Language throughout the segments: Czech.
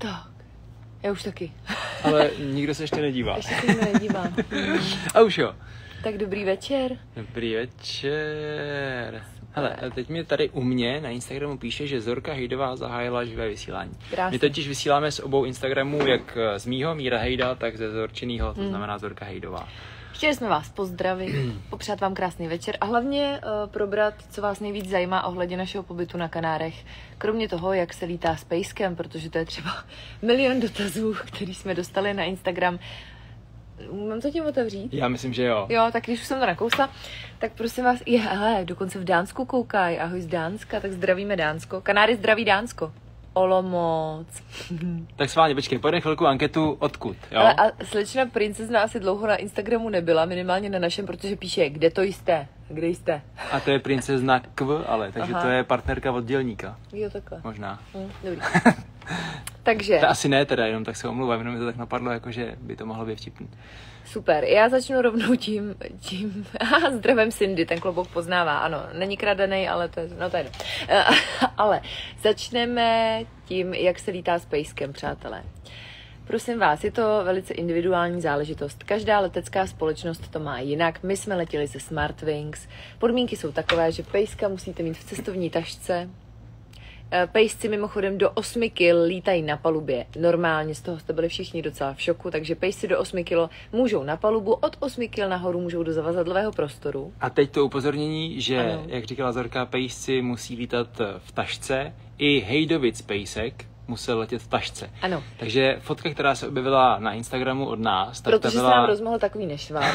Tak, já už taky. Ale nikdo se ještě nedívá. Ještě se nikdo nedívá. A už jo. Tak dobrý večer. Dobrý večer. Hele, teď mi tady u mě na Instagramu píše, že Zorka Hejdová zahájila živé vysílání. Krásně. My totiž vysíláme z obou Instagramů, jak z mýho Míra Hejda, tak ze Zorčinýho, to znamená Zorka Hejdová. Chtěli jsme vás pozdravit, popřát vám krásný večer a hlavně probrat, co vás nejvíc zajímá ohledně našeho pobytu na Kanárech. Kromě toho, jak se lítá s pejskem, protože to je třeba milion dotazů, který jsme dostali na Instagram. Mám to tím otevřít? Já myslím, že jo. Jo, tak když už jsem to nakousla, tak prosím vás, hele, dokonce v Dánsku koukají, ahoj z Dánska, tak zdravíme Dánsko. Kanáry zdraví Dánsko. Olomouc. Tak sválně, počkej, pojedeme chvilku anketu, odkud, jo? Ale a slečna princezna asi dlouho na Instagramu nebyla, minimálně na našem, protože píše, kde to jste, kde jste. A to je princezna Kv, ale, takže Aha. to je partnerka od dělníka. Jo, takhle. Možná. Dobrý. Takže, To asi ne teda, jenom tak se omluvám, jenom mi to tak napadlo, jakože by to mohlo být vtipný. super. Já začnu rovnou tím zdravím Cindy, ten klobouk poznává, ano. Není kradený, ale to je, no to je jedno. Ale začneme tím, jak se lítá s pejskem, přátelé. Prosím vás, je to velice individuální záležitost. Každá letecká společnost to má jinak. My jsme letěli se Smartwings. Podmínky jsou takové, že pejska musíte mít v cestovní tašce. Pejsci mimochodem do 8 kg lítají na palubě. Normálně z toho jste byli všichni docela v šoku, takže pejsci do 8 kg můžou na palubu, od 8 kg nahoru můžou do zavazadlového prostoru. A teď to upozornění, že, Ano. jak říkala Zorka, pejsci musí lítat v tašce. I Hejdovic pejsek musel letět v tašce. Ano. Takže fotka, která se objevila na Instagramu od nás, tak Protože ta se byla... nám rozmohl takový nešvar.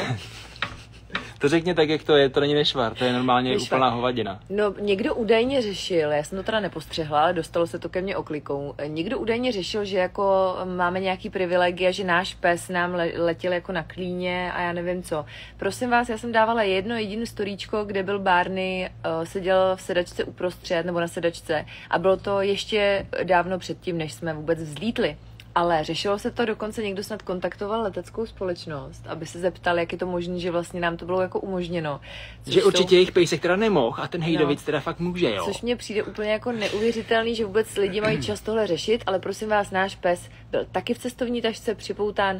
To řekně tak, jak to je, to není nešvar, to je normálně Nešvar. úplná hovadina. No, někdo údajně řešil, já jsem to teda nepostřehla, ale dostalo se to ke mně oklikou. Někdo údajně řešil, že jako máme nějaký privilegia, že náš pes nám letěl jako na klíně a já nevím co. Prosím vás, já jsem dávala jedno jediné storíčko, kde byl Barney, seděl v sedačce uprostřed nebo na sedačce a bylo to ještě dávno předtím, než jsme vůbec vzlítli. Ale řešilo se to, dokonce někdo snad kontaktoval leteckou společnost, aby se zeptal, jak je to možné, že vlastně nám to bylo jako umožněno. Že určitě jejich pejsek teda nemohl a ten Hejdovic teda fakt může, jo. Což mně přijde úplně jako neuvěřitelný, že vůbec lidi mají čas tohle řešit, ale prosím vás, náš pes byl taky v cestovní tašce připoután,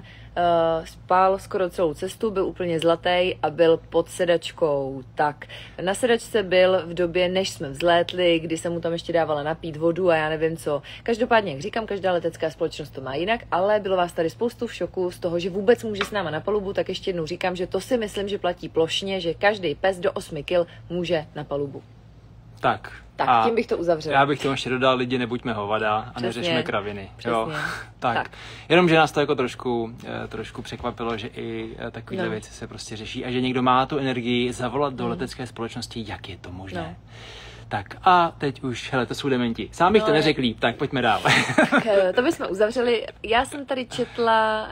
spal skoro celou cestu, byl úplně zlatý a byl pod sedačkou. Tak, na sedačce byl v době, než jsme vzlétli, kdy se mu tam ještě dávala napít vodu a já nevím co. Každopádně, jak říkám, každá letecká společnost to má jinak, ale bylo vás tady spoustu v šoku z toho, že vůbec může s náma na palubu, tak ještě jednou říkám, že to si myslím, že platí plošně, že každý pes do 8 kg může na palubu. Tak. Tak, a tím bych to uzavřela. Já bych tomu ještě dodal, lidi, nebuďme hovada a Přesně. neřešme kraviny. Přesně. Jo. Tak. Jenom, že nás to jako trošku překvapilo, že i takovéhle věci se prostě řeší a že někdo má tu energii zavolat do letecké společnosti, jak je to možné. No. Tak a teď už, hele, to jsou dementi. Sám bych to neřekl líp, tak pojďme dál. Tak to bychom uzavřeli. Já jsem tady četla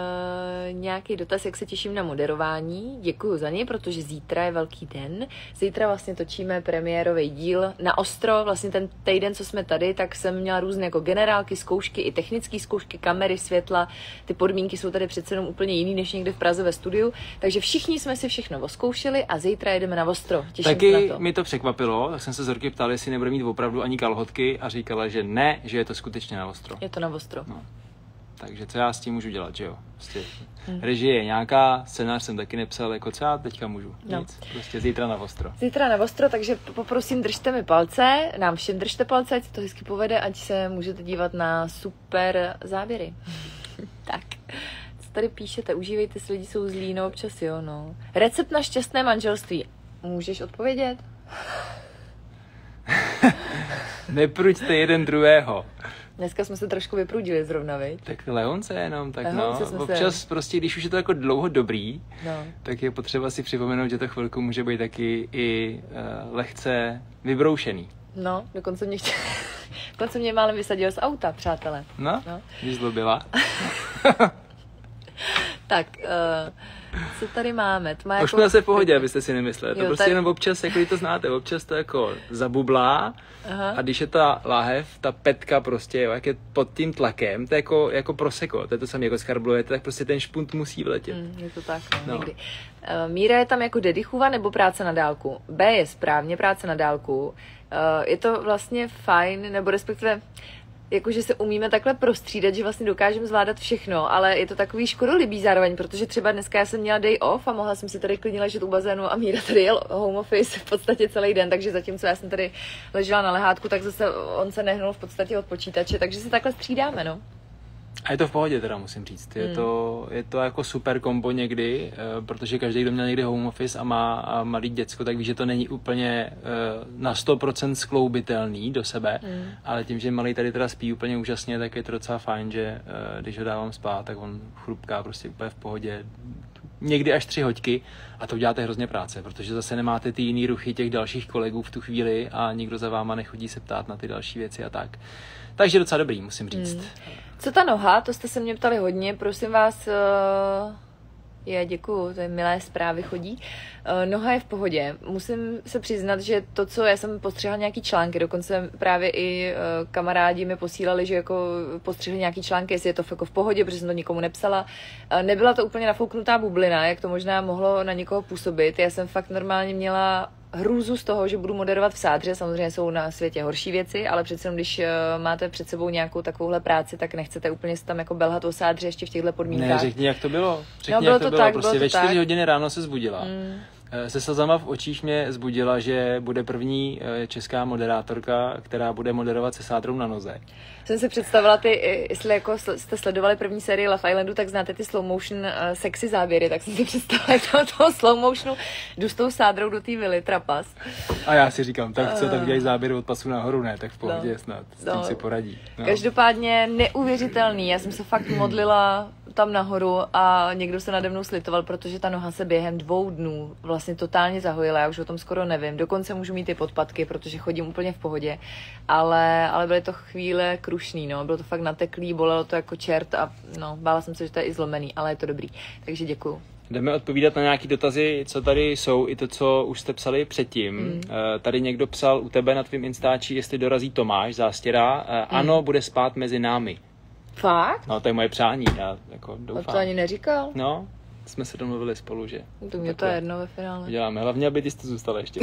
nějaký dotaz, jak se těším na moderování. Děkuju za něj, protože zítra je velký den. Zítra vlastně točíme premiérový díl na ostro. Vlastně ten týden, co jsme tady, tak jsem měla různé jako generálky, zkoušky, i technické zkoušky, kamery, světla. Ty podmínky jsou tady přece jenom úplně jiný než někde v Praze ve studiu. Takže všichni jsme si všechno oskoušeli a zítra jedeme na ostro. Těším Taky se na to. mi to překvapilo, tak jsem se Zorky ptal, jestli nebude mít opravdu ani kalhotky a říkala, že ne, že je to skutečně na ostro. Je to na ostro. No. Takže co já s tím můžu dělat, že jo? Prostě režie je nějaká, scénář jsem taky nepsal, jako co já teďka můžu? No. Nic, prostě zítra na ostro. Zítra na ostro, takže poprosím, držte mi palce, nám všem držte palce, ať se to hezky povede, ať se můžete dívat na super záběry. Tak, co tady píšete? Užívejte si, lidi jsou zlí, no občas jo, no. Recept na šťastné manželství. Můžeš odpovědět? Nepruďte jeden druhého. Dneska jsme se trošku vyprudili zrovna, viď? Tak lehonce jenom, tak Lehonce no. jsme Občas prostě, když už je to jako dlouho dobrý, No. tak je potřeba si připomenout, že to chvilku může být taky i lehce vybroušený. No, dokonce mě málem vysadil z auta, přátelé. No, No. když zlobila. Tak, co tady máme? To má Už jako... jsme zase v pohodě, abyste si nemysleli. To Jo, prostě tady- jenom občas, jako to znáte, občas to jako zabublá. Aha. A když je ta láhev, ta petka prostě, jo, jak je pod tím tlakem, to je jako proseko, to je to samé, jako skarblujete, tak prostě ten špunt musí vletět. Je to tak, no, No. někdy. Míra je tam jako dedichuva nebo práce na dálku? B je správně práce na dálku. Je to vlastně fajn, nebo respektive jakože se umíme takhle prostřídat, že vlastně dokážeme zvládat všechno, ale je to takový škodolibý zároveň, protože třeba dneska já jsem měla day off a mohla jsem si tady klidně ležet u bazénu a Míra tady jel home office v podstatě celý den, takže zatímco já jsem tady ležela na lehátku, tak zase on se nehnul v podstatě od počítače, takže se takhle střídáme, no. A je to v pohodě teda, musím říct. Je to jako super kombo někdy, protože každý, kdo měl někdy home office a má malý děcko, tak ví, že to není úplně na 100% skloubitelný do sebe, ale tím, že malý tady teda spí úplně úžasně, tak je to docela fajn, že když ho dávám spát, tak on chrupká prostě úplně v pohodě. Někdy až 3 hoďky a to uděláte hrozně práce, protože zase nemáte ty jiný ruchy těch dalších kolegů v tu chvíli a nikdo za váma nechodí se ptát na ty další věci a tak. Takže docela dobrý, musím říct. Co ta noha, to jste se mě ptali hodně, prosím vás, děkuju, to je milé zprávy chodí. Noha je v pohodě. Musím se přiznat, že to, co já jsem postřehla nějaký články, dokonce právě i kamarádi mi posílali, že jako postřehli nějaký články, jestli je to jako v pohodě, protože jsem to nikomu nepsala. Nebyla to úplně nafouknutá bublina, jak to možná mohlo na někoho působit. Já jsem fakt normálně měla hrůzu z toho, že budu moderovat v sádře. Samozřejmě jsou na světě horší věci, ale přece jenom, když máte před sebou nějakou takovouhle práci, tak nechcete úplně se tam jako belhat o sádře ještě v těchto podmínkách. Ne, řekni, jak to bylo. Řekni, jak to bylo. Prostě ve 4 hodiny ráno se zbudila. Se slzama v očích mě zbudila, že bude první česká moderátorka, která bude moderovat se sádrou na noze. Jsem si představila jestli jako jste sledovali první sérii Love Islandu, tak znáte ty slow motion sexy záběry, tak jsem si představila, jak toho slow motionu jdu s tou sádrou do té vily, trapas. A já si říkám, tak co, tak dělají záběry od pasu nahoru, ne, tak v pohodě snad, s tím si poradí. No. Každopádně neuvěřitelný, já jsem se fakt modlila tam nahoru a někdo se nade mnou slitoval, protože ta noha se během 2 dnů vlastně totálně zahojila, já už o tom skoro nevím, dokonce můžu mít ty podpatky, protože chodím úplně v pohodě, ale byly to chvíle krušný, no, bylo to fakt nateklý, bolelo to jako čert a no, bála jsem se, že to je i zlomený, ale je to dobrý, takže děkuju. Jdeme odpovídat na nějaké dotazy, co tady jsou, i to, co už jste psali předtím. Tady někdo psal u tebe na tvým Instači, jestli dorazí Tomáš Zástěra. Ano, bude spát mezi námi. Fakt? No, to je moje přání, já jako doufám. A to ani neříkal? No, jsme se domluvili spolu, že... To mě to je jedno ve finále. Děláme, hlavně, aby ty jste zůstal ještě.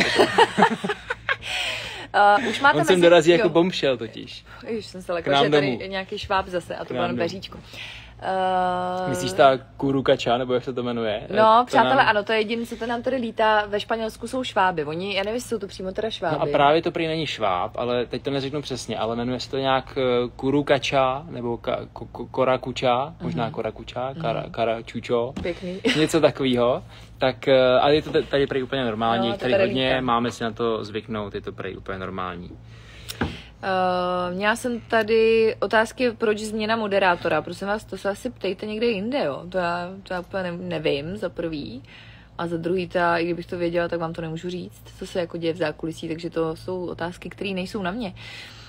Už máte on sem dorazí jako bombshell totiž. Už jsem se lekla, že tady je nějaký šváb zase a to bylo na Beříčku. Myslíš ta kurukača, nebo jak se to jmenuje? No, přátelé, ano, to je jediné, co to nám tady lítá. Ve Španělsku jsou šváby. Oni, já nevím, jestli jsou to přímo teda šváby. No a právě to prý není šváb, ale teď to neřeknu přesně, ale jmenuje se to nějak kurukača, nebo korakuča, možná korakuča, karačučo. Pěkný. Něco takového. Tak, ale je to tady prý úplně normální, no, tady hodně lítá. Máme si na to zvyknout, je to prý úplně normální. Měla jsem tady otázky, proč změna moderátora. Prosím vás, to se asi ptejte někde jinde, jo. To já úplně nevím, za prvý. A za druhý, i kdybych to věděla, tak vám to nemůžu říct, co se jako děje v zákulisí, takže to jsou otázky, které nejsou na mě.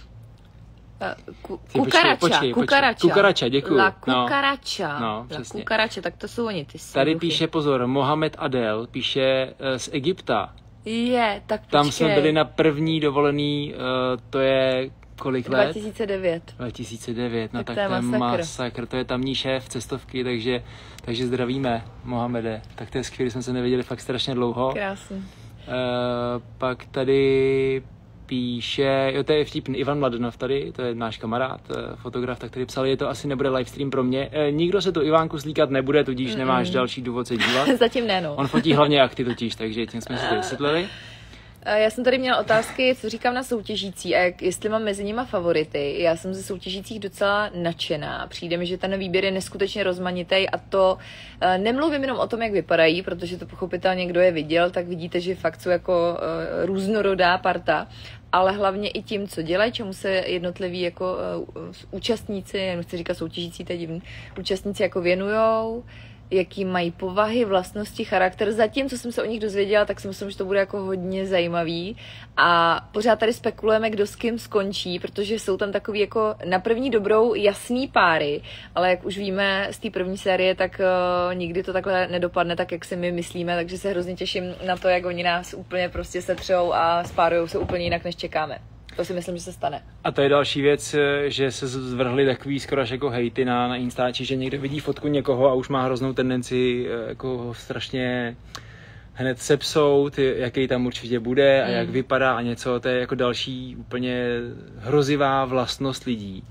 Kukarača, děkuju. La Kukarača. No, přesně. La Kukarača, tak to jsou oni, ty tady duchy. Píše, pozor, Mohamed Adel, píše z Egypta. Tak počkej. Tam jsme byli na první dovolený, to je kolik let? 2009, no tak to je masakr. To je tamní šéf cestovky, takže zdravíme, Mohamede. Tak to je skvělé, jsme se neviděli fakt strašně dlouho. Krásný. Pak tady píše, to je vtipný, Ivan Mladenov tady, to je náš kamarád, fotograf, tak tady psal, je to asi nebude livestream pro mě. Nikdo se tu Ivánku slíkat nebude, tudíž nemáš další důvod se dívat. Zatím ne, no. On fotí hlavně akty totiž, takže tím jsme si to vysvětlili. Já jsem tady měla otázky, co říkám na soutěžící a jestli mám mezi nimi favority. Já jsem ze soutěžících docela nadšená. Přijde mi, že ten výběr je neskutečně rozmanitý a to nemluvím jenom o tom, jak vypadají, protože to pochopitelně, kdo je viděl, tak vidíte, že fakt jsou jako různorodá parta, ale hlavně i tím, co dělají, čemu se jednotliví jako účastníci, nechci říkat soutěžící, to je divný, účastníci jako věnujou, jaký mají povahy, vlastnosti, charakter. Zatím, co jsem se o nich dozvěděla, tak si myslím, že to bude jako hodně zajímavý. A pořád tady spekulujeme, kdo s kým skončí, protože jsou tam takový jako na první dobrou jasný páry, ale jak už víme z té první série, tak nikdy to takhle nedopadne tak, jak si my myslíme, takže se hrozně těším na to, jak oni nás úplně prostě setřou a spárujou se úplně jinak, než čekáme. To si myslím, že se stane. A to je další věc, že se zvrhly takový skoro až jako hejty na Instači, že někdo vidí fotku někoho a už má hroznou tendenci jako strašně hned sepsout, jaký tam určitě bude a jak vypadá a něco. To je jako další úplně hrozivá vlastnost lidí,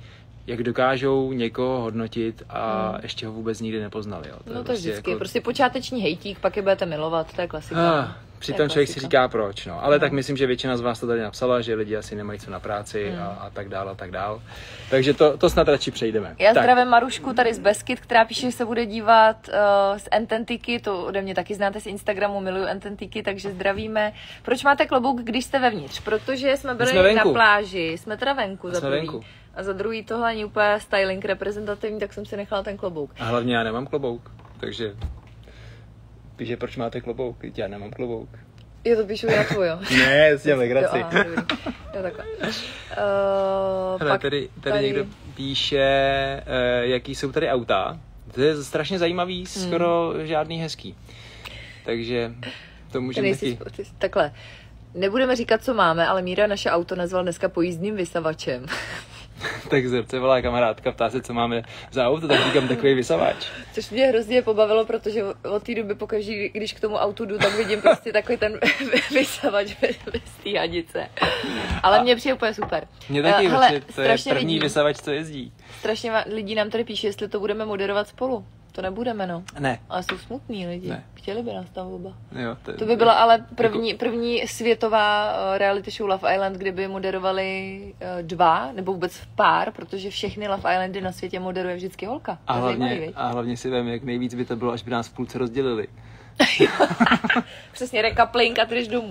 jak dokážou někoho hodnotit a ještě ho vůbec nikdy nepoznali. Jo. To je vždycky. Jako... Prostě počáteční hejtík, pak je budete milovat, to je klasika. Přitom člověk si říká proč, no. Ale tak myslím, že většina z vás to tady napsala, že lidi asi nemají co na práci a tak dál a tak dál. Takže to snad radši přejdeme. Já zdravím Marušku tady z Beskyt, která píše, že se bude dívat z Ententiky, to ode mě taky znáte z Instagramu, miluju Ententiky, takže zdravíme. Proč máte klobouk, když jste vevnitř? Protože jsme byli na pláži, jsme teda venku za první. A za druhý tohle není úplně styling reprezentativní, tak jsem si nechala ten klobouk. A hlavně já nemám klobouk, takže... Píše, proč máte klobouk? Já nemám klobouk. Jo, to píšu já tvůj, jo. Ne, s těm legraci. Jo, takhle. Hele, tady někdo píše, jaký jsou tady auta. To je strašně zajímavý, skoro žádný hezký. Takže to můžeme taky... Takhle, nebudeme říkat, co máme, ale Míra naše auto nazval dneska pojízdným vysavačem. Tak zrce volá kamarádka, ptá se, co máme za auto, tak říkám takový vysavač. Což mě hrozně pobavilo, protože od té doby pokaždé, když k tomu autu jdu, tak vidím prostě takový ten vysavač bez té hadice. Ale mně přijde úplně super. Mně taky, to je první vysavač, co jezdí. Strašně lidí nám tady píše, jestli to budeme moderovat spolu. To nebudeme, no. Ne. Ale jsou smutní lidi. Ne. Chtěli by nás tam oba. Jo, to by byla ale první světová reality show Love Island, kde by moderovali dva, nebo vůbec pár, protože všechny Love Islandy na světě moderuje vždycky holka. A hlavně si vem, jak nejvíc by to bylo, až by nás v půlce rozdělili. Přesně, recoupling a jdeš domů.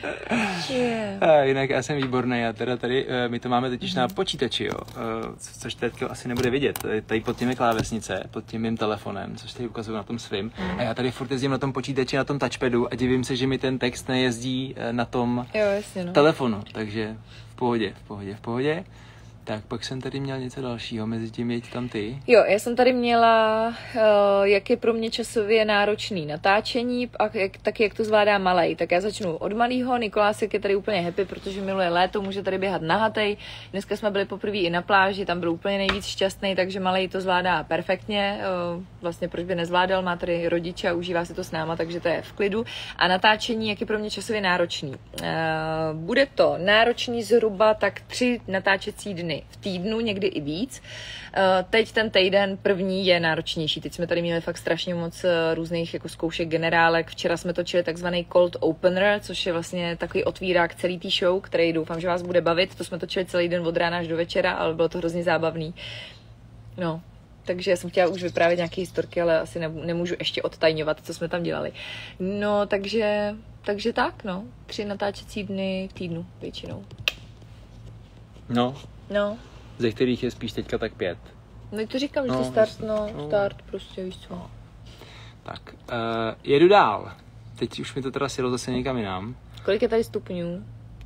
A jinak já jsem výborný, já teda tady, my to máme totiž na počítači, jo, což teďka asi nebude vidět, tady pod tím je klávesnice, pod tím mým telefonem, což tady ukazuju na tom svým, a já tady furt jezdím na tom počítači, na tom touchpadu a divím se, že mi ten text nejezdí na tom telefonu, takže v pohodě. Tak, pak jsem tady měl něco dalšího, mezi tím jeď tam ty. Jo, já jsem tady měla, jak je pro mě časově náročný natáčení a taky jak to zvládá malej. Tak já začnu od malýho. Nikolásek je tady úplně happy, protože miluje léto, může tady běhat nahatej. Dneska jsme byli poprvé i na pláži, tam byl úplně nejvíc šťastný, takže malej to zvládá perfektně. Vlastně proč by nezvládal, má tady rodiče a užívá si to s náma, takže to je v klidu. A natáčení, jak je pro mě časově náročný. Bude to náročný zhruba tak 3 natáčecí dny v týdnu, někdy i víc. Teď ten týden první je náročnější. Teď jsme tady měli fakt strašně moc různých jako zkoušek generálek. Včera jsme točili takzvaný cold opener, což je vlastně takový otvírák celý tý show, který doufám, že vás bude bavit. To jsme točili celý den od rána až do večera, ale bylo to hrozně zábavný. No, takže já jsem chtěla už vyprávět nějaké historky, ale asi nemůžu ještě odtajňovat, co jsme tam dělali. No, takže tak, no. 3 natáčecí dny v týdnu většinou. No. Ze kterých je spíš teďka tak 5. No to říkám, že to start prostě, víš co. No. Tak, jedu dál. Teď už mi to teda sjelo zase někam jinam. Kolik je tady stupňů?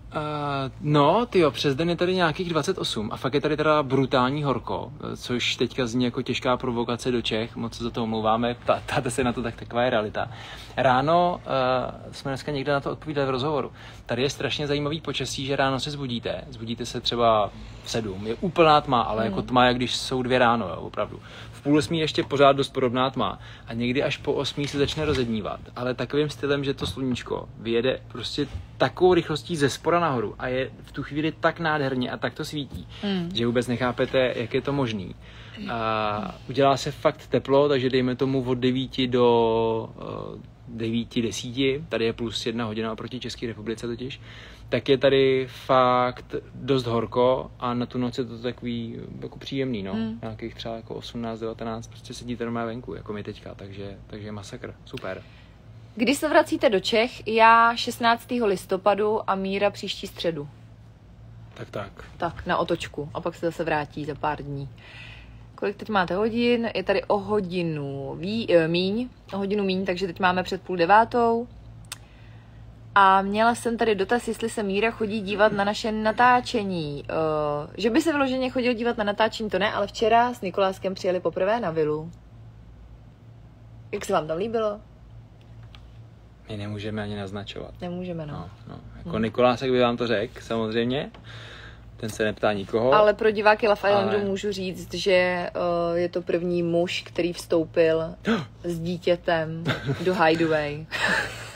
Přes den je tady nějakých 28 a fakt je tady teda brutální horko, což teďka zní jako těžká provokace do Čech, moc se za to omlouváme, ptáte se na to, tak taková je realita. Ráno jsme dneska někde na to odpovídali v rozhovoru. Tady je strašně zajímavý počasí, že ráno se zbudíte se třeba v 7, je úplná tma, ale jako tma, jak když jsou 2 ráno, jo, opravdu. V půl 8 ještě pořád dost podobná tma a někdy až po 8 se začne rozednívat, ale takovým stylem, že to sluníčko vyjede prostě takovou rychlostí ze spora nahoru a je v tu chvíli tak nádherně a tak to svítí, že vůbec nechápete, jak je to možný. A udělá se fakt teplo, takže dejme tomu od 9 do 9:10, tady je plus 1 hodina oproti České republice totiž, tak je tady fakt dost horko a na tu noc je to takový jako příjemný, no. Nějakých třeba jako 18, 19, prostě sedíte normálně venku, jako my teďka, takže masakr, super. Kdy se vracíte do Čech? Já 16. listopadu a Míra příští středu. Tak, na otočku a pak se zase vrátí za pár dní. Kolik teď máte hodin? Je tady o hodinu míň, takže teď máme před 8:30. A měla jsem tady dotaz, jestli se Míra chodí dívat na naše natáčení. Že by se vyloženě chodil dívat na natáčení, to ne, ale včera s Nikoláskem přijeli poprvé na vilu. Jak se vám tam líbilo? My nemůžeme ani naznačovat. Nemůžeme, no. Jako Nikolásek by vám to řekl, samozřejmě. Ten se neptá nikoho. Ale pro diváky Love Islandu můžu říct, že je to první muž, který vstoupil s dítětem do Hideaway.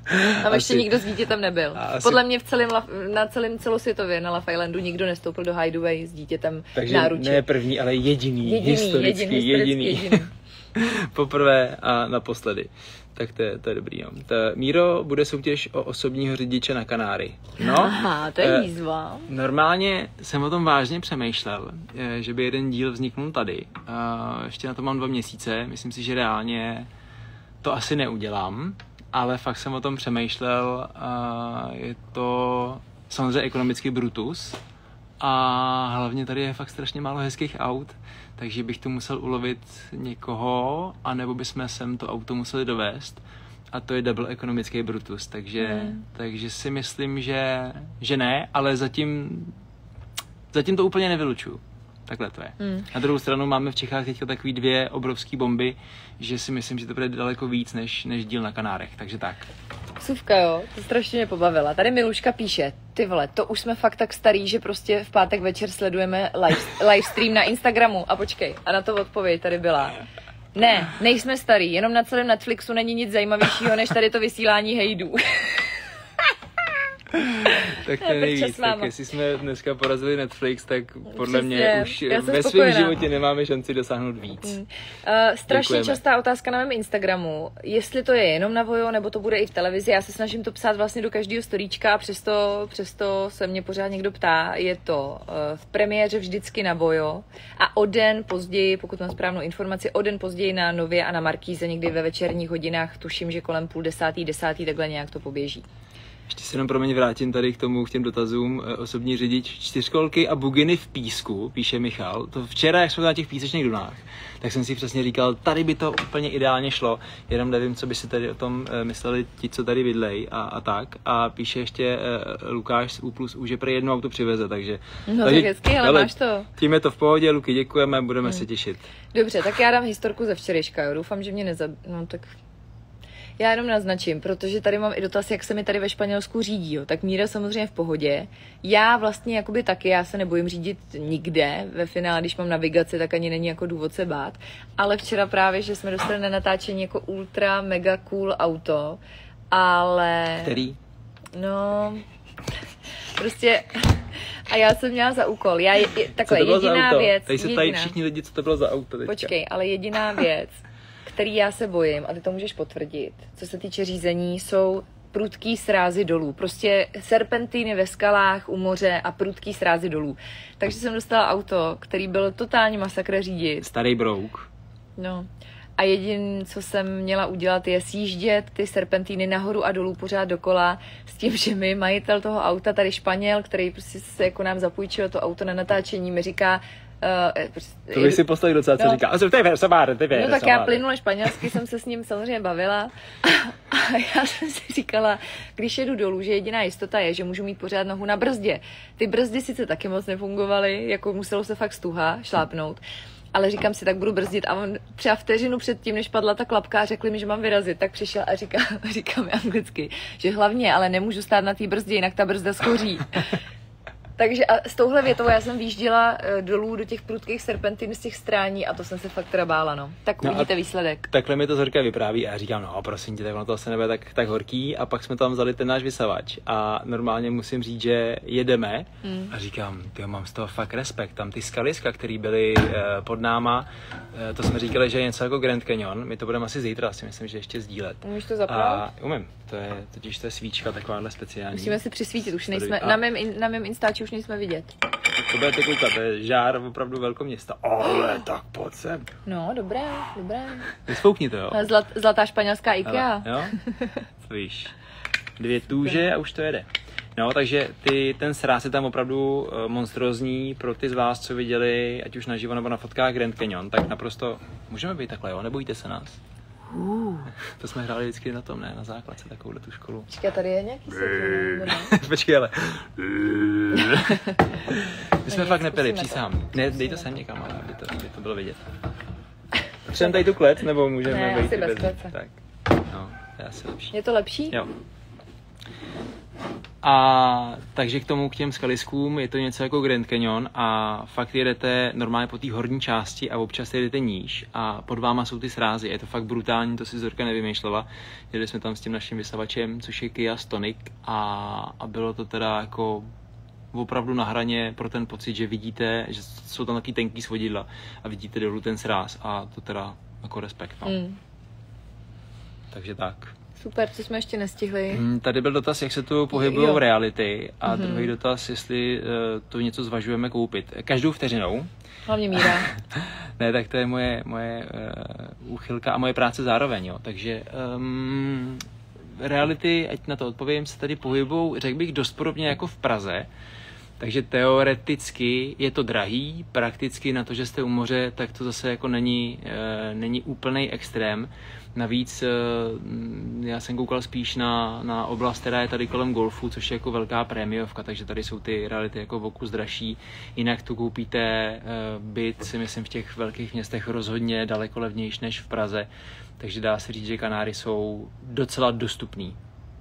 Tam ještě nikdo s dítětem nebyl. Podle mě na celém celosvětově na Love Islandu nikdo nestoupil do Hideaway s dítětem v náruči. Ne první, ale jediný historický. Poprvé a naposledy. Tak to je dobrý. No. Míro, bude soutěž o osobního řidiče na Kanáry. No, aha, to je výzva. Normálně jsem o tom vážně přemýšlel, že by jeden díl vzniknul tady. Ještě na to mám 2 měsíce. Myslím si, že reálně to asi neudělám, ale fakt jsem o tom přemýšlel. Je to samozřejmě ekonomický brutus a hlavně tady je fakt strašně málo hezkých aut, takže bych tu musel ulovit někoho, anebo bychom sem to auto museli dovést. A to je double ekonomický brutus, takže si myslím, že ne, ale zatím to úplně nevylučuju. Takhle to je. Na druhou stranu máme v Čechách teďka takový 2 obrovský bomby, že si myslím, že to bude daleko víc než díl na Kanárech, takže tak. Suvka, jo, to strašně mě pobavila. Tady Miluška píše, ty vole, to už jsme fakt tak starý, že prostě v pátek večer sledujeme livestream na Instagramu. A počkej, a na to odpověď tady byla. Ne, nejsme starý, jenom na celém Netflixu není nic zajímavějšího, než tady to vysílání hejdů. Tak to je nejvíc, tak jestli jsme dneska porazili Netflix, tak podle mě už ve svém životě nemáme šanci dosáhnout víc. Strašně častá otázka na mém Instagramu, jestli to je jenom na Vojo, nebo to bude i v televizi. Já se snažím to psát vlastně do každého storíčka, přesto se mě pořád někdo ptá. Je to v premiéře vždycky na Vojo a o den později, pokud mám správnou informaci, o den později na Nově a na Markíze, někdy ve večerních hodinách, tuším, že kolem 9:30, takhle nějak to poběží. Ještě se jenom pro mě vrátím tady k těm dotazům. Osobní řidič 4kolky a buginy v písku, píše Michal. To včera, jak jsme na těch písečných dunách, tak jsem si přesně říkal, tady by to úplně ideálně šlo, jenom nevím, co by si tady o tom mysleli ti, co tady bydlej a tak. A píše ještě Lukáš z U+U, že prý jedno auto přiveze, takže... No tak hezky, ale máš to. Tím je to v pohodě, Luky, děkujeme, budeme se těšit. Dobře, tak já dám historku ze včerejška, jo. Doufám, že mě no tak... Já jenom naznačím, protože tady mám i dotaz, jak se mi tady ve Španělsku řídí, jo. Tak Míra samozřejmě v pohodě. Já vlastně jakoby taky, já se nebojím řídit nikde. Ve finále, když mám navigaci, tak ani není jako důvod se bát. Ale včera právě, že jsme dostali na natáčení jako ultra mega cool auto, ale... Který? No... Prostě... A já jsem měla za úkol. Takhle, jediná věc... Tady se tady všichni lidi, co to bylo za auto teďka. Počkej, ale jediná věc... který já se bojím, a ty to můžeš potvrdit, co se týče řízení, jsou prudký srázy dolů. Prostě serpentíny ve skalách, u moře a prudký srázy dolů. Takže jsem dostala auto, který byl totálně masakr řídit. Starý brouk. No. A jediné, co jsem měla udělat, je sjíždět ty serpentíny nahoru a dolů pořád dokola s tím, že mi majitel toho auta, tady Španěl, který prostě se jako nám zapůjčil to auto na natáčení, mi říká, to bych si postavil docela, co říká. No tak já plynule španělsky jsem se s ním samozřejmě bavila a já jsem si říkala, když jedu dolů, že jediná jistota je, že můžu mít pořád nohu na brzdě. Ty brzdy sice taky moc nefungovaly, jako muselo se fakt stuha šlápnout, ale říkám si, tak budu brzdit a on třeba vteřinu předtím, než padla ta klapka a řekli mi, že mám vyrazit, tak přišel a říká mi anglicky, že hlavně, ale nemůžu stát na té brzdě, jinak ta brzda schoří. Takže a s touhle větou já jsem výjížděla dolů do těch prudkých serpentin z těch strání a to jsem se fakt teda bála, no. Tak uvidíte výsledek. Takhle mi to Zorka vypráví a já říkám, no prosím tě, tak ono to asi nebude tak horký a pak jsme tam vzali ten náš vysavač a normálně musím říct, že jedeme a říkám, tyjo, mám z toho fakt respekt, tam ty skaliska, které byly pod náma, to jsme říkali, že je něco jako Grand Canyon, my to budeme asi zítra, si myslím, že ještě sdílet. Umíš to zapravit? Umím, totiž to je svíčka takováhle speciální. Musíme si přisvítit, už nejsme, na mém Instači už nejsme vidět. To budete koukat, to je žár opravdu velkoměsta. Ale tak pojď sem. No, dobré. Vysfoukni to, jo. Zlatá španělská IKEA. Jo, co víš. 2 tůže a už to jede. No, takže ten sráz je tam opravdu monstrózní pro ty z vás, co viděli, ať už naživo nebo na fotkách Grand Canyon, tak naprosto můžeme být takhle, jo, nebojíte se nás. To jsme hráli vždycky na tom, ne? Na základce, takovouhle tu školu. Počkej, tady je nějaký světlo? Počkej, ale... My jsme fakt nepili, přísahám. Ne, dej to sem někam, ale aby to bylo vidět. Potřebujeme tady tu klec, nebo můžeme ne, asi bez klece. Tak, no, to je asi lepší. Je to lepší? Jo. A takže k těm skaliskům je to něco jako Grand Canyon a fakt jedete normálně po té horní části a občas jedete níž a pod váma jsou ty srázy. Je to fakt brutální, to si Zorka nevymýšlela. Jeli jsme tam s tím naším vysavačem, což je Kia Stonic a bylo to teda jako opravdu na hraně pro ten pocit, že vidíte, že jsou tam taky tenký svodidla a vidíte dolů ten sráz a to teda jako respekt. No. Takže tak. Super, co jsme ještě nestihli? Tady byl dotaz, jak se tu pohybují reality a druhý dotaz, jestli tu něco zvažujeme koupit. Každou vteřinou. Hlavně Míra. Ne, tak to je moje úchylka a moje práce zároveň. Jo. Takže reality, ať na to odpovím, se tady pohybují, řekl bych, dost podobně jako v Praze. Takže teoreticky je to drahý, prakticky na to, že jste u moře, tak to zase jako není úplný extrém. Navíc já jsem koukal spíš na oblast, která je tady kolem golfu, což je jako velká prémiovka, takže tady jsou ty reality jako v okus dražší. Jinak tu koupíte byt, si myslím, v těch velkých městech rozhodně daleko levnější než v Praze. Takže dá se říct, že Kanáry jsou docela dostupný.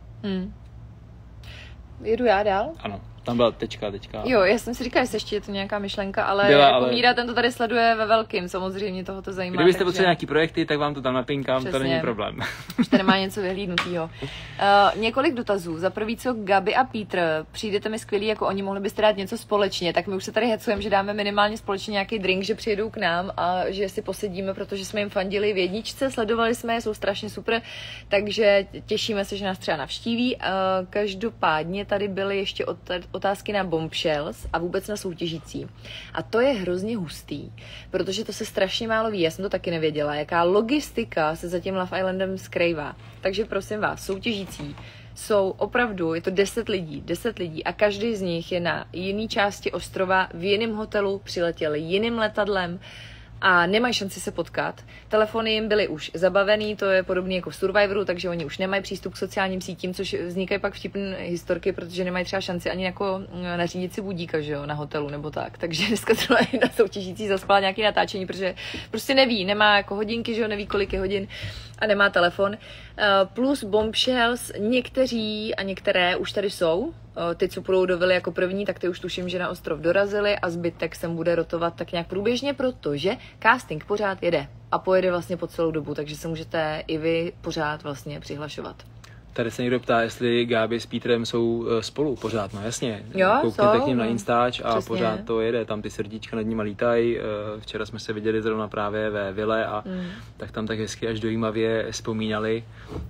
Jedu já dál? Ano. Tam byla tečka. Jo, já jsem si říkala, že ještě je to nějaká myšlenka, ale Míra ten to tady sleduje ve velkým, samozřejmě toho to zajímá. Kdybyste potřebovali nějaký projekty, tak vám to tam napinkám, to není problém. Už tady má něco vyhlídnutýho. Několik dotazů. Za prvý, co Gabi a Petr, přijdete mi skvělí, jako oni, mohli byste dát něco společně, tak my už se tady hecujeme, že dáme minimálně společně nějaký drink, že přijedou k nám a že si posedíme, protože jsme jim fandili v jedničce, sledovali jsme je, jsou strašně super, takže těšíme se, že nás třeba navštíví. Každopádně tady byly ještě otázky na bombshells a vůbec na soutěžící. A to je hrozně hustý, protože to se strašně málo ví, já jsem to taky nevěděla, jaká logistika se za tím Love Islandem skrývá. Takže prosím vás, soutěžící jsou opravdu, je to 10 lidí a každý z nich je na jiné části ostrova, v jiném hotelu, přiletěl jiným letadlem a nemají šanci se potkat. Telefony jim byly už zabavený, to je podobné jako v Survivoru, takže oni už nemají přístup k sociálním sítím, což vznikají pak vtipné historky, protože nemají třeba šanci ani jako nařídit si budíka, že jo, na hotelu nebo tak. Takže dneska třeba jedna soutěžící zaspala nějaké natáčení, protože prostě neví, nemá jako hodinky, že jo, neví, kolik je hodin a nemá telefon. Plus bombshells, někteří a některé už tady jsou. Ty, co půjdou do vily jako první, tak ty už tuším, že na ostrov dorazili a zbytek sem bude rotovat tak nějak průběžně, protože casting pořád jede a pojede vlastně po celou dobu, takže se můžete i vy pořád vlastně přihlašovat. Tady se někdo ptá, jestli Gáby s Petrem jsou spolu pořád, no jasně. Jo, koukněte k ním na Instač a přesně. Pořád to jede, tam ty srdíčka nad nima lítají. Včera jsme se viděli zrovna právě ve vile a tak tam tak hezky až dojímavě vzpomínali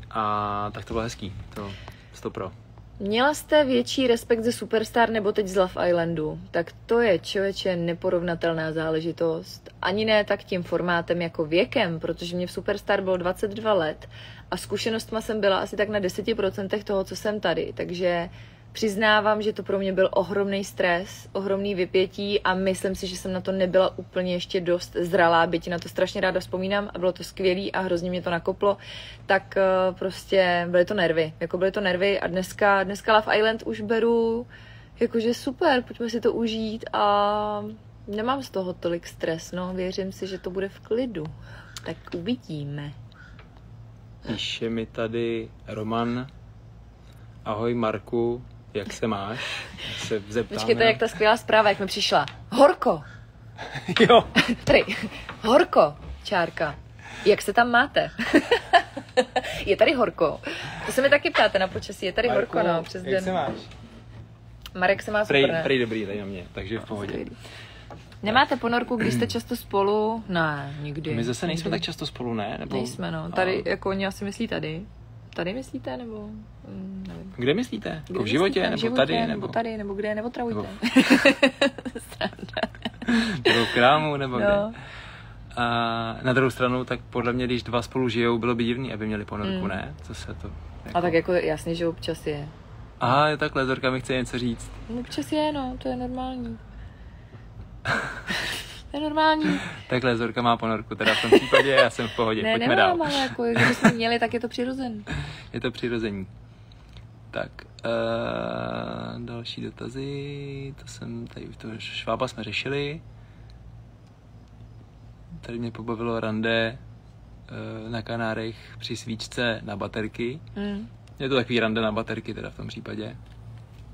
a tak to bylo hezký, to 100%. Měla jste větší respekt ze Superstar nebo teď z Love Islandu? Tak to je, člověče, neporovnatelná záležitost. Ani ne tak tím formátem jako věkem, protože mě v Superstar bylo 22 let a zkušenostma jsem byla asi tak na 10% toho, co jsem tady. Takže přiznávám, že to pro mě byl ohromný stres, ohromný vypětí a myslím si, že jsem na to nebyla úplně ještě dost zralá, byť na to strašně ráda vzpomínám a bylo to skvělý a hrozně mě to nakoplo, tak prostě byly to nervy a dneska Love Island už beru jakože super, pojďme si to užít a nemám z toho tolik stres, no, věřím si, že to bude v klidu, tak uvidíme. Píše mi tady Roman, ahoj Marku, jak se máš? Se zeptáme. Počkejte, jak ta skvělá zpráva, jak mi přišla. Horko! Jo. Tady, horko, čárka. Jak se tam máte? Je tady horko. To se mi taky ptáte na počasí. Je tady Marku, horko, no, přes den. Jak se máš? Marek se má super, ne? Prej dobrý tady na mě, takže v pohodě. Nemáte ponorku, když jste často spolu? Ne, nikdy. My zase nejsme tak často spolu, ne? Nebo... Nejsme, no. Tady, jako oni asi myslí tady. Tady myslíte, nebo nevím. Kde myslíte? Kde v životě, myslíte? nebo v životě, tady? Nebo tady, nebo kde, nebo travujte. Nebo v krámu, nebo no. kde? A na druhou stranu, tak podle mě, když dva spolu žijou, bylo by divný, aby měli ponorku, ne? Co se to... Jako... A tak jako jasně, že občas je. Aha, je takhle, Zorka mi chce něco říct. Občas je, no, to je normální. To je normální. Takhle Zorka má ponorku, teda v tom případě já jsem v pohodě. Ne, pojďme nemám, dál. ale jako, kdybychom měli, tak je to přirozený. Je to přirození. Tak, další dotazy, to Švába jsme řešili. Tady mě pobavilo rande na Kanárech při svíčce na baterky. Je to takový rande na baterky teda v tom případě.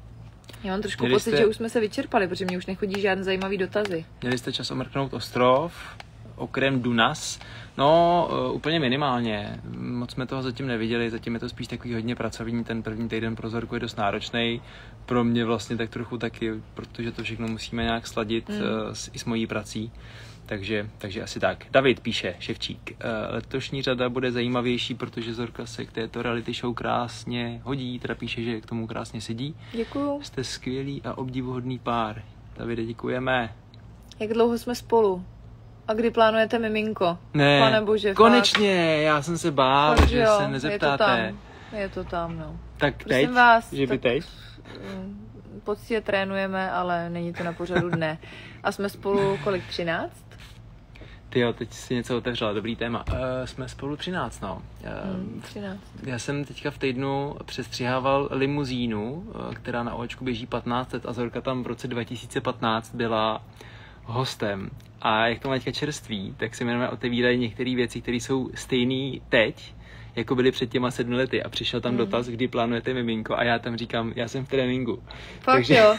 Já mám trošku pocit, že už jsme se vyčerpali, protože mě už nechodí žádné zajímavý dotazy. Měli jste čas omrknout ostrov, okrem Dunas? No, úplně minimálně. Moc jsme toho zatím neviděli, zatím je to spíš takový hodně pracovní, ten první týden pro Zorku je dost náročný. Pro mě vlastně tak trochu taky, protože to všechno musíme nějak sladit i s mojí prací. Takže asi tak. David píše, Ševčík, letošní řada bude zajímavější, protože Zorka se k této reality show krásně hodí, teda píše, že k tomu krásně sedí. Děkuju. Jste skvělý a obdivuhodný pár. Davide, děkujeme. Jak dlouho jsme spolu? A kdy plánujete miminko? Ne, Pane bože, konečně, fakt. Já jsem se bál, fakt, že jo, se nezeptáte. Je to tam, no. Tak Prosím teď, vás, že by teď? Poctivě trénujeme, ale není to na pořadu dne. A jsme spolu kolik, 13? Tyjo, teď si něco otevřela, dobrý téma. Jsme spolu 13, no. 13. Já jsem teďka v týdnu přestřihával limuzínu, která na Očku běží 15 let a Zorka tam v roce 2015 byla hostem. A jak to má teďka čerství, tak se jmenujeme otevírají některé věci, které jsou stejné teď, jako byly před těma 7 lety. A přišel tam dotaz, kdy plánujete miminko a já tam říkám, já jsem v tréninku. Fakt jo.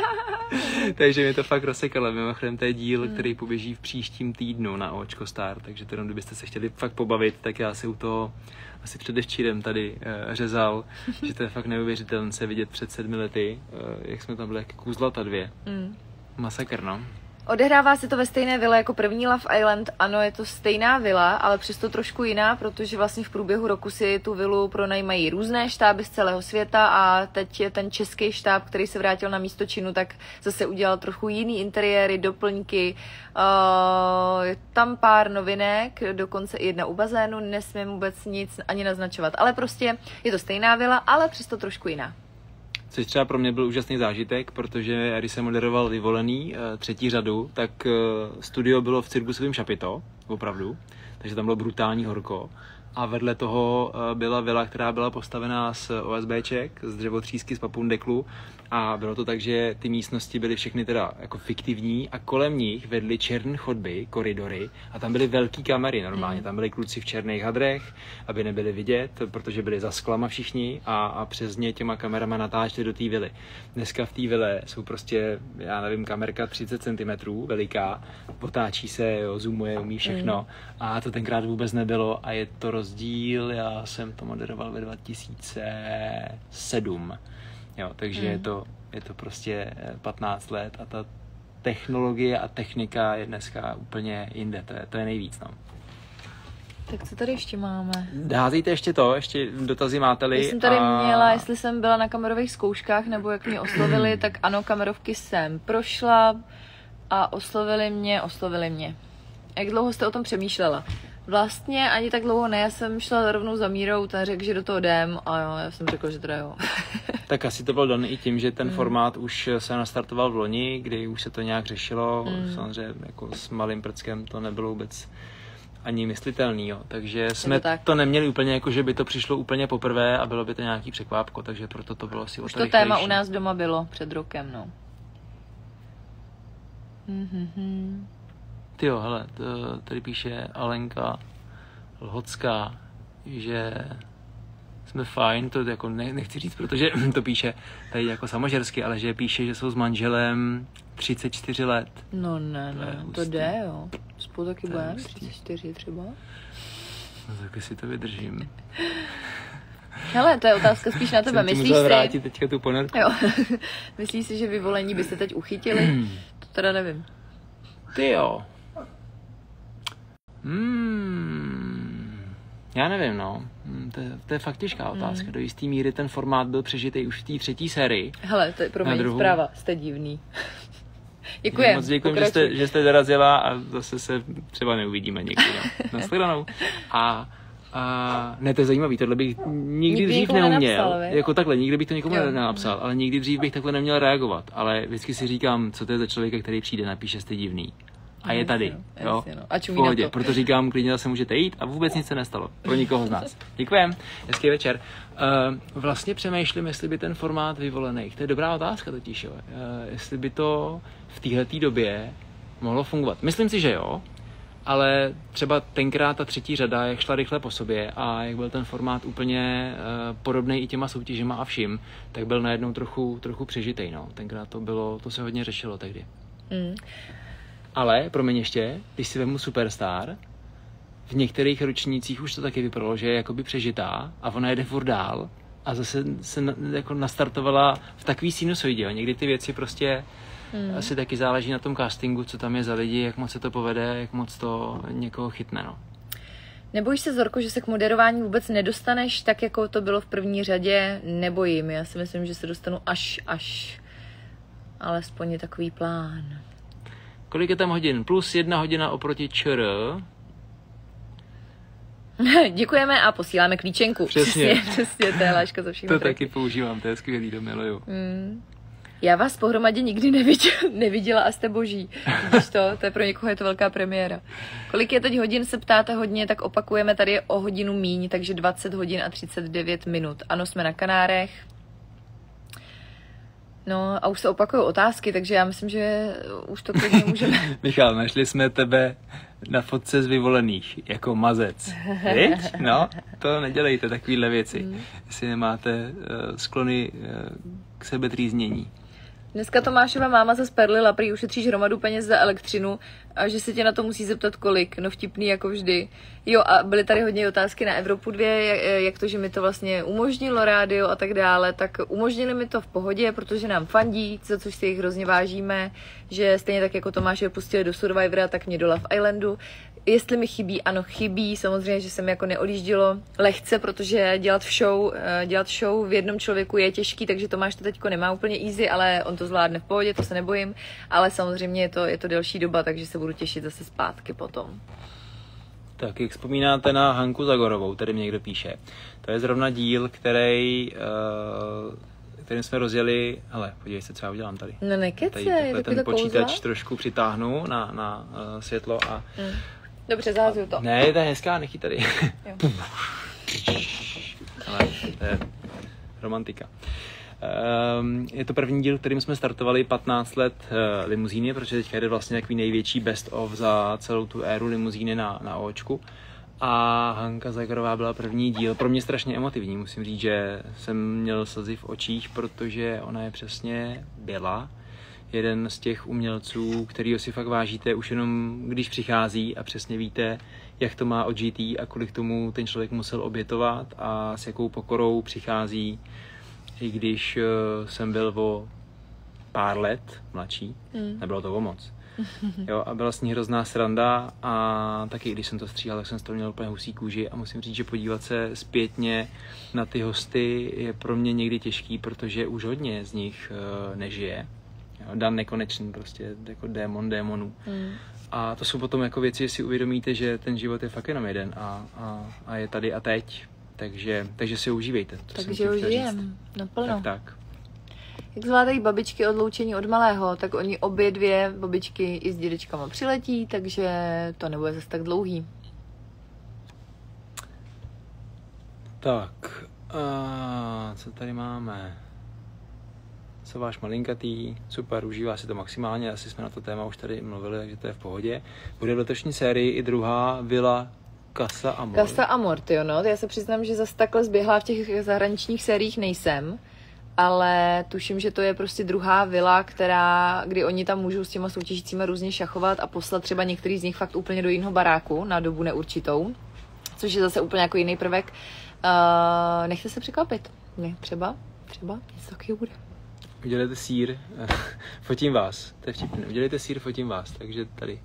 Takže mě to fakt rozsekalo. Mimochodem to je díl, který poběží v příštím týdnu na Očko Star, takže to jenom kdybyste se chtěli fakt pobavit, tak já si u toho asi předevčírem tady řezal, že to je fakt neuvěřitelné se vidět před 7 lety, jak jsme tam byli jak kůzlata 2. Masakr, no. Odehrává se to ve stejné vile jako první Love Island. Ano, je to stejná vila, ale přesto trošku jiná, protože vlastně v průběhu roku si tu vilu pronajímají různé štáby z celého světa a teď je ten český štáb, který se vrátil na místo činu, tak zase udělal trochu jiný interiéry, doplňky. Je tam pár novinek, dokonce i jedna u bazénu, nesmím vůbec nic ani naznačovat. Ale prostě je to stejná vila, ale přesto trošku jiná. Což třeba pro mě byl úžasný zážitek, protože když jsem moderoval Vyvolený 3. řadu, tak studio bylo v Cirkusovém Šapito, opravdu, takže tam bylo brutální horko. A vedle toho byla vila, která byla postavená z OSBček, z dřevotřísky, z papundeklu. A bylo to tak, že ty místnosti byly všechny teda jako fiktivní a kolem nich vedly černé chodby, koridory a tam byly velký kamery normálně. Tam byli kluci v černých hadrech, aby nebyli vidět, protože byli za sklama všichni a přes ně těma kamerama natáčeli do té vily. Dneska v té vile jsou prostě, já nevím, kamerka 30 cm veliká, otáčí se, jo, zoomuje, umí všechno a to tenkrát vůbec nebylo a je to rozdíl, já jsem to moderoval ve 2007. Jo, takže je to prostě 15 let a ta technologie a technika je dneska úplně jinde, to je nejvíc, no. Tak co tady ještě máme? Házejte ještě dotazy máte-li. Já jsem tady měla, jestli jsem byla na kamerových zkouškách, nebo jak mě oslovili, tak ano, kamerovky jsem prošla a oslovili mě. Jak dlouho jste o tom přemýšlela? Vlastně ani tak dlouho ne, já jsem šla rovnou za Mírou, ten řekl, že do toho jdem a jo, já jsem řekla, že teda jo. Tak asi to bylo dané i tím, že ten formát už se nastartoval v loni, kdy už se to nějak řešilo, samozřejmě jako s malým prckem to nebylo vůbec ani myslitelný, jo. Takže jsme to neměli úplně jako, že by to přišlo úplně poprvé a bylo by to nějaký překvápko, takže proto to bylo asi už to téma u nás doma bylo před rokem, no. Tyjo, hele, tady píše Alenka Lhocká, že jsme fajn, to jako nechci říct, protože to píše tady jako samožersky, ale že píše, že jsou s manželem 34 let. No ne, to jde, jo. Spolu taky budeme, 34 třeba. No tak si to vydržím. Hele, to je otázka spíš na tebe. Myslíš si... vrátit teďka tu ponorku. Jo. Myslíš si, že Vyvolení byste teď uchytili? To teda nevím. Ty jo. Já nevím, no. To je fakt těžká otázka. Do jistý míry ten formát byl přežitý už v té 3. sérii. Hele, to je pro mě zpráva. Jste divný. Děkujem. Moc děkujem, že jste dorazila a zase se třeba neuvidíme někdy. No. Nasledanou. Ne, to je zajímavý, tohle bych nikdy dřív neuměl. Jako takhle, nikdy bych to nikomu nenapsal, ale nikdy dřív bych takhle neměl reagovat. Ale vždycky si říkám, co to je za člověka, který přijde, napíše jste divný. A je tady, jo? A čumí pohodě, na to. Proto říkám, klidně se můžete jít a vůbec nic se nestalo. Pro nikoho z nás. Děkujem, hezký večer. Vlastně přemýšlím, jestli by ten formát Vyvolených, to je dobrá otázka totiž, jo? Jestli by to v téhletý době mohlo fungovat. Myslím si, že jo, ale třeba tenkrát ta třetí řada, jak šla rychle po sobě a jak byl ten formát úplně podobný i těma soutěžima a vším, tak byl najednou trochu přežitej, no. Tenkrát to se hodně řešilo tehdy. Ale, promiň ještě, když si vemu Superstar, v některých ročnících už to taky vypadalo, že je jakoby přežitá a ona jede furt dál a zase se jako nastartovala v takový sinusoidě. Někdy ty věci prostě asi taky záleží na tom castingu, co tam je za lidi, jak moc se to povede, jak moc to někoho chytne, no. Nebojíš se, Zorko, že se k moderování vůbec nedostaneš tak, jako to bylo v první řadě? Nebojím, já si myslím, že se dostanu až. Alespoň je takový plán. Kolik je tam hodin? Plus 1 hodina oproti ČR. Děkujeme a posíláme klíčenku. Přesně, to je láška za všechno. To taky používám, to je skvělý, to miluju. Já vás pohromadě nikdy neviděla a jste boží. Vidíš to pro někoho je to velká premiéra. Kolik je teď hodin, se ptáte hodně, tak opakujeme, tady je o hodinu míň, takže 20 hodin a 39 minut. Ano, jsme na Kanárech. No a už se opakují otázky, takže já myslím, že už to klidně můžeme. Michal, našli jsme tebe na fotce z vyvolených, jako mazec. Víš? No, to nedělejte, takovýhle věci. Jestli nemáte sklony k sebetrýznění. Dneska Tomášova máma zase perlila, prý ušetříš hromadu peněz za elektřinu a že se tě na to musí zeptat kolik. No vtipný jako vždy. Jo a byly tady hodně otázky na Evropu 2, jak to, že mi to vlastně umožnilo rádio a tak dále, tak umožnili mi to v pohodě, protože nám fandí, za což si jich hrozně vážíme, že stejně tak jako Tomáše pustili do Survivora, tak mě do Love Islandu. Jestli mi chybí, ano chybí, samozřejmě, že se mi jako neodjíždilo lehce, protože dělat show v jednom člověku je těžký, takže Tomáš to teďko nemá úplně easy, ale on to zvládne v pohodě, to se nebojím, ale samozřejmě je to delší doba, takže se budu těšit zase zpátky potom. Tak jak vzpomínáte na Hanku Zagorovou, tady mě někdo píše. To je zrovna díl, kterým jsme rozjeli, ale podívej se, co já udělám tady. No nekecej, tady ten počítač trošku přitáhnu na světlo a... Dobře, zahazuju to. Ne, to je hezká, nechy tady. Ale to je romantika. Je to první díl, kterým jsme startovali 15 let limuzíny, protože teďka jde vlastně takový největší best of za celou tu éru limuzíny na Očku. A Hanka Zagorová byla první díl. Pro mě strašně emotivní, musím říct, že jsem měl slzy v očích, protože ona je přesně byla jeden z těch umělců, kterýho si fakt vážíte už jenom když přichází a přesně víte, jak to má odžitý a kolik tomu ten člověk musel obětovat a s jakou pokorou přichází, i když jsem byl o pár let mladší, nebylo to o moc. Jo, a byla s ní hrozná sranda a taky když jsem to stříhal, tak jsem z toho měl úplně husí kůži a musím říct, že podívat se zpětně na ty hosty je pro mě někdy těžký, protože už hodně z nich nežije. Dan Nekonečný, prostě jako démon démonů. A to jsou potom jako věci, že si uvědomíte, že ten život je fakt jenom jeden a je tady a teď. Takže si ho užívejte. Takže ho žijem, naplno. Tak. Jak zvládají babičky odloučení od malého, tak oni obě dvě babičky i s dědečkama přiletí, takže to nebude zase tak dlouhý. Tak, co tady máme? Co váš malinkatý, super, užívá si to maximálně, asi jsme na to téma už tady mluvili, takže to je v pohodě. Bude v letošní sérii i druhá vila Casa Amor. Casa Amor, jo, no, já se přiznám, že zase takhle zběhlá v těch zahraničních sériích nejsem, ale tuším, že to je prostě druhá vila, kdy oni tam můžou s těma soutěžícíma různě šachovat a poslat třeba některý z nich fakt úplně do jiného baráku na dobu neurčitou, což je zase úplně jako jiný prvek. Nechte se překvapit. Ne, třeba něco takového bude. Udělejte sýr, fotím vás, to je vtipné, udělejte sýr, fotím vás, takže tady.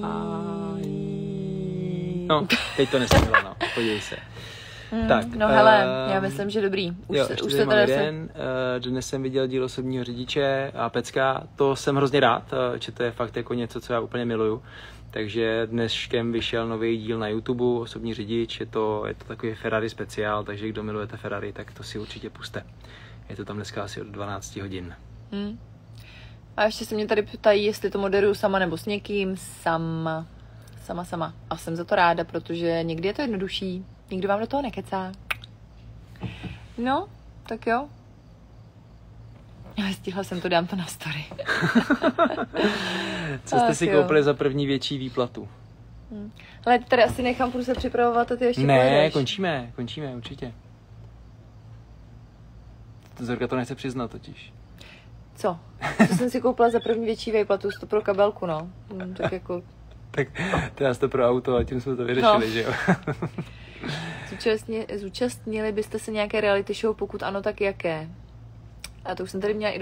No, teď to nesmíla, no, podívej se. Tak, no hele, já myslím, že dobrý. Už se tady jeden. Dnes jsem viděl díl Osobního řidiče a Pecka, to jsem hrozně rád, že to je fakt jako něco, co já úplně miluju. Takže dneškem vyšel nový díl na YouTube, Osobní řidič, je to takový Ferrari speciál, takže kdo milujete Ferrari, tak to si určitě puste. Je to tam dneska asi od 12 hodin. A ještě se mě tady ptají, jestli to moderuju sama nebo s někým. Sama. A jsem za to ráda, protože někdy je to jednodušší. Nikdo vám do toho nekecá. No, tak jo. Stihla jsem to, dám to na story. Co jste si koupili za první větší výplatu? Ale tady asi nechám furt se připravovat a ty ještě Ne, pojedeš. končíme, určitě. Zorka to nechce přiznat totiž. Co? Co jsem si koupila za první větší vejplatu, to pro kabelku, no. Tak jako... Tak to já to pro auto a tím jsme to vyřešili, že jo? Zúčastnili byste se nějaké reality show, pokud ano, tak jaké? A to už jsem tady měla i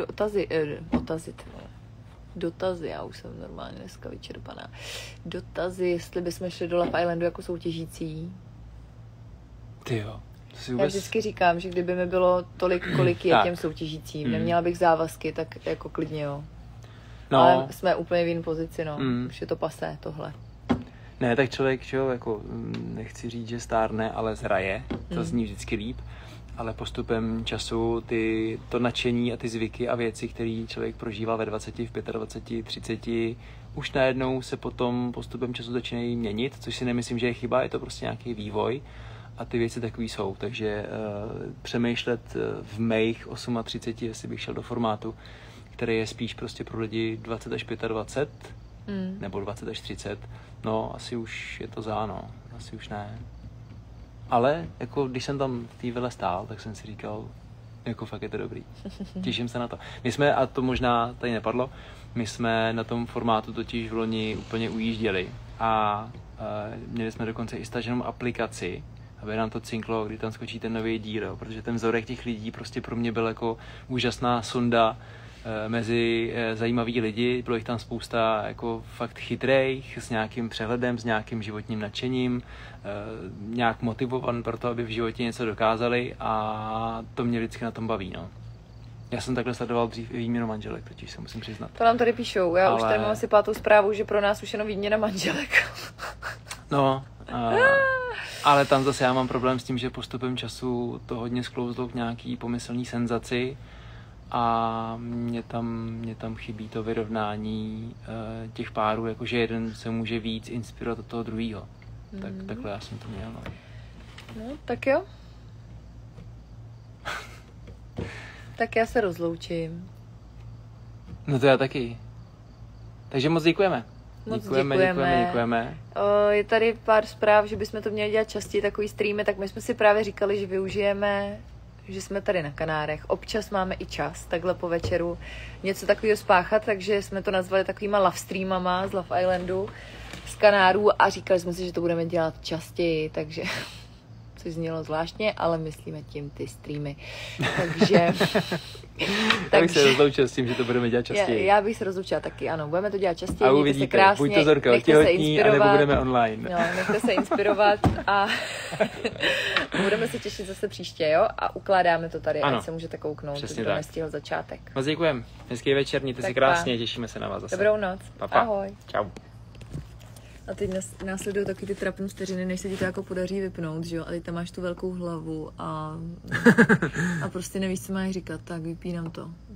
dotazy, já už jsem normálně dneska vyčerpaná. Dotazy, jestli bychom šli do Love Islandu jako soutěžící. Ty jo. Já vždycky říkám, že kdyby mi bylo tolik, kolik je těm soutěžícím, neměla bych závazky, tak jako klidně jo. No. Ale jsme úplně v jiné pozici, no. Už je to pasé, tohle. Ne, tak člověk, čo, jako, nechci říct, že stárne, ale zraje. To zní vždycky líp. Ale postupem času to nadšení a ty zvyky a věci, které člověk prožívá ve 20, v 25, 30, už najednou se potom postupem času začínají měnit, což si nemyslím, že je chyba, je to prostě nějaký vývoj. A ty věci takový jsou, takže přemýšlet v mých 38, jestli bych šel do formátu, který je spíš prostě pro lidi 20 až 25, nebo 20 až 30, no asi už je to záno, asi už ne. Ale jako když jsem tam v té vile stál, tak jsem si říkal, jako fakt je to dobrý. Těším se na to. My jsme, a to možná tady nepadlo, my jsme na tom formátu totiž v loni úplně ujížděli a měli jsme dokonce i staženou aplikaci, aby nám to cinklo, kdy tam skočí ten nový díl, jo? Protože ten vzorek těch lidí prostě pro mě byl jako úžasná sonda mezi zajímavý lidi, bylo jich tam spousta jako fakt chytrejch, s nějakým přehledem, s nějakým životním nadšením, nějak motivovan pro to, aby v životě něco dokázali a to mě vždycky na tom baví, no. Já jsem takhle sledoval dřív i výměnu manželek, totiž se musím přiznat. To nám tady píšou, já už tady mám asi 5. zprávu, že pro nás už jenom výměna manželek. No, ale tam zase já mám problém s tím, že postupem času to hodně sklouzlo k nějaký pomyslný senzaci a mě tam chybí to vyrovnání těch párů, jakože jeden se může víc inspirovat od toho druhýho. Takhle já jsem to měl. No, tak jo. Tak já se rozloučím. No to já taky. Takže moc děkujeme. Děkujeme. Je tady pár zpráv, že bychom to měli dělat častěji, takový streamy, tak my jsme si právě říkali, že využijeme, že jsme tady na Kanárech. Občas máme i čas, takhle po večeru něco takového spáchat, takže jsme to nazvali takovýma love streamama z Love Islandu, z Kanárů a říkali jsme si, že to budeme dělat častěji, takže... což znělo zvláštně, ale myslíme tím ty streamy. Takže... Já bych se rozloučil s tím, že to budeme dělat častěji. Já bych se rozloučila taky, ano. Budeme to dělat častěji, a uvidíte, se krásně, buď to Zorka otěhotní, anebo budeme online. No, nechte se inspirovat a budeme se těšit zase příště, jo? A ukládáme to tady, ať se můžete kouknout, přesně kdo nestihl začátek. Moc děkujem. Hezký večer, mějte si krásně, těšíme se na vás zase. Dobrou noc. Pa. Ahoj. Čau. A teď následují taky ty trapné vteřiny, než se ti to jako podaří vypnout, že jo? A teď tam máš tu velkou hlavu a prostě nevíš, co máš říkat, tak vypínám to.